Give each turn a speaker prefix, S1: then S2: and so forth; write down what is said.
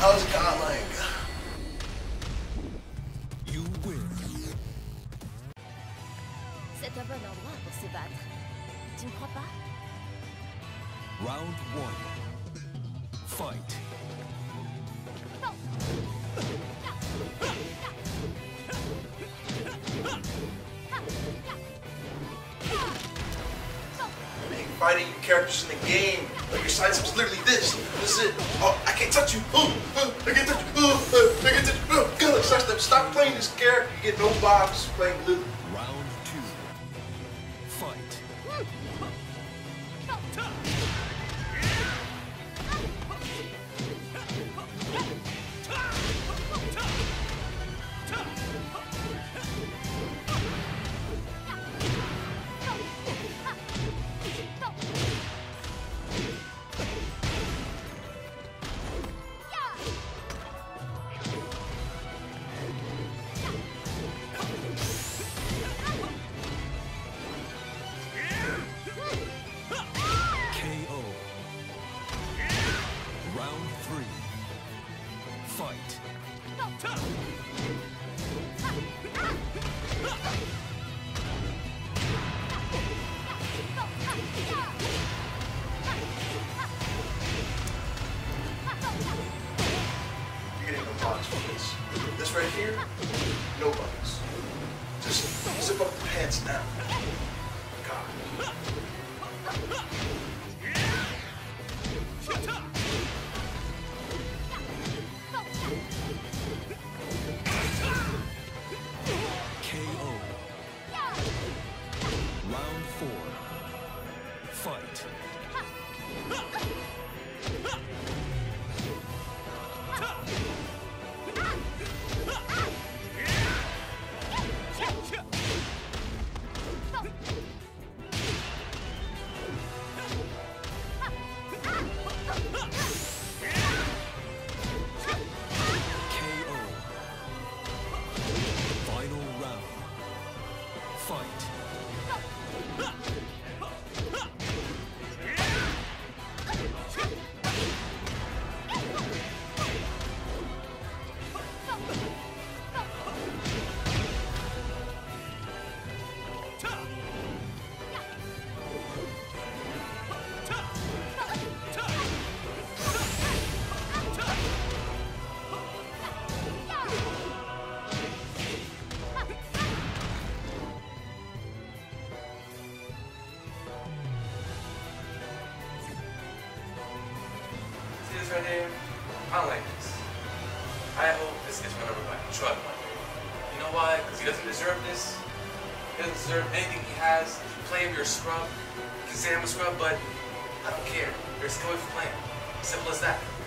S1: How's it going?
S2: You win.
S3: C'est un bon endroit pour se battre. Tu ne crois pas?
S2: Round 1. Fight.
S1: Fighting characters in the game. Like your sidestep's literally this. This is it. Oh, I can't touch you. Oh, I can't touch you. Oh, I can't touch you. Oh, God, sidestep. Stop playing this character. You get no box playing Lili.
S2: Round 2. Fight. Round 3. Fight.
S1: You're getting no box for this. This right here, no box. Just zip up the pants now. God.
S2: KO. Round 4. Fight. KO. Final round. Fight.
S4: See this right here? I don't like this. I hope this gets run over by a truck one day. You know why? Because he doesn't deserve this. He doesn't deserve anything he has. If you play him, you're a scrub. You can say I'm a scrub, but I don't care. You're still away from playing. Simple as that.